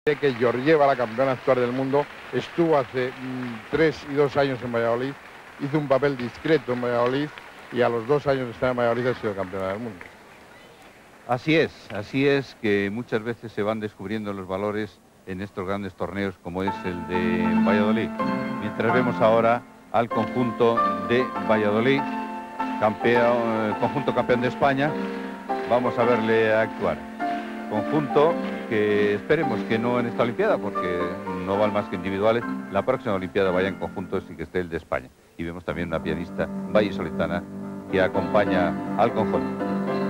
Que Georgieva, la campeona actual del mundo, estuvo hace 3 y 2 años en Valladolid, hizo un papel discreto en Valladolid y a los 2 años de estar en Valladolid ha sido campeona del mundo. Así es que muchas veces se van descubriendo los valores en estos grandes torneos como es el de Valladolid. Mientras vemos ahora al conjunto de Valladolid, conjunto campeón de España, vamos a verle actuar. Conjunto que esperemos que no en esta Olimpiada, porque no van más que individuales. La próxima Olimpiada vaya en conjuntos y que esté el de España. Y vemos también una pianista vallisoletana que acompaña al conjunto.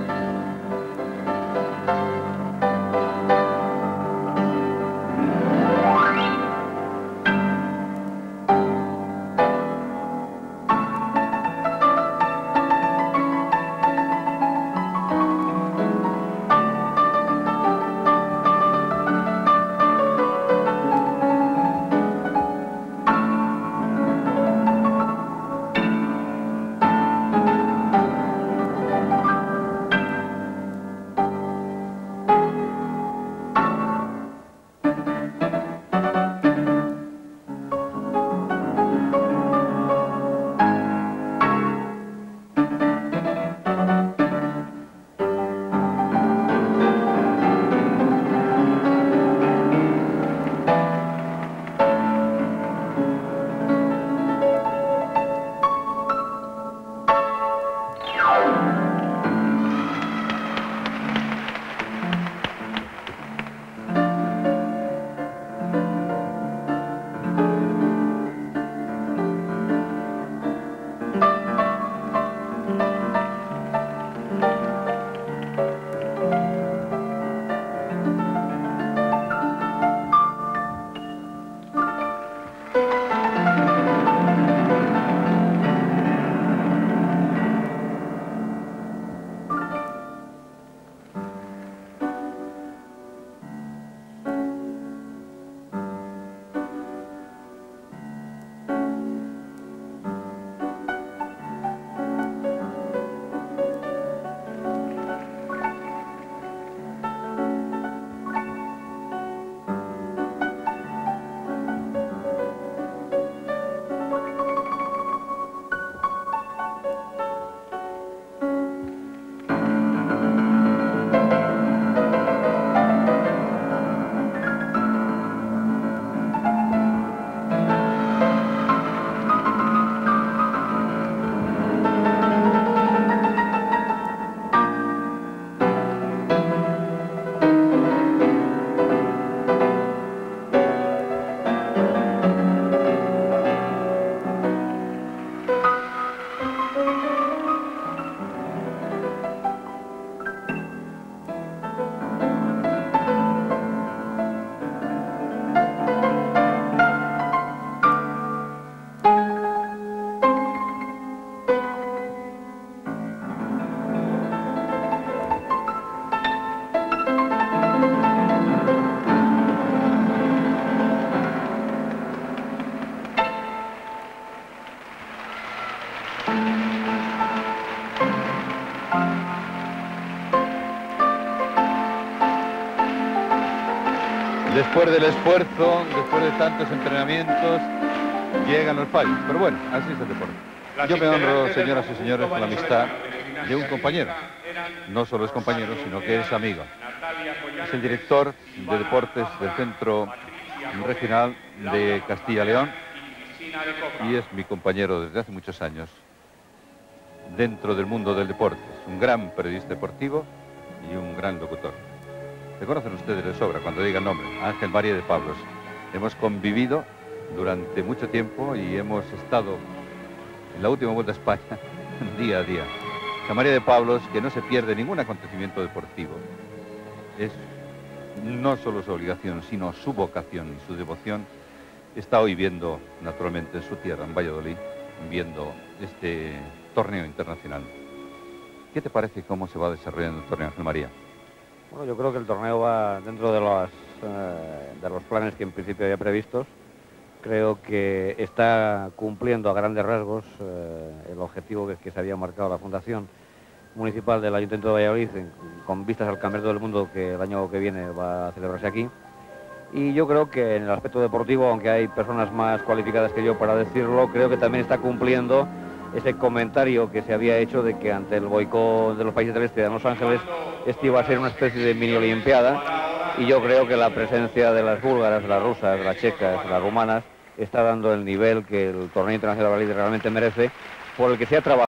Después del esfuerzo, después de tantos entrenamientos, llegan los fallos. Pero bueno, así es el deporte. Yo me honro, señoras y señores, con la amistad de un compañero. No solo es compañero, sino que es amigo. Es el director de deportes del Centro Regional de Castilla-León y es mi compañero desde hace muchos años dentro del mundo del deporte. Es un gran periodista deportivo y un gran locutor. Se conocen ustedes de sobra cuando digan nombre, Ángel María de Pablos. Hemos convivido durante mucho tiempo y hemos estado en la última Vuelta a España día a día. Ángel María de Pablos, que no se pierde ningún acontecimiento deportivo. Es no solo su obligación, sino su vocación y su devoción. Está hoy viendo, naturalmente, en su tierra, en Valladolid, viendo este torneo internacional. ¿Qué te parece cómo se va desarrollando el torneo, Ángel María? Bueno, yo creo que el torneo va dentro de los planes que en principio había previstos. Creo que está cumpliendo a grandes rasgos el objetivo que se había marcado la Fundación Municipal del Ayuntamiento de Valladolid con vistas al Campeonato del Mundo que el año que viene va a celebrarse aquí. Y yo creo que en el aspecto deportivo, aunque hay personas más cualificadas que yo para decirlo, creo que también está cumpliendo ese comentario que se había hecho de que ante el boicot de los países del este de Los Ángeles, este iba a ser una especie de mini olimpiada, y yo creo que la presencia de las búlgaras, de las rusas, de las checas, de las rumanas, está dando el nivel que el torneo internacional de Valladolid realmente merece, por el que se ha trabajado.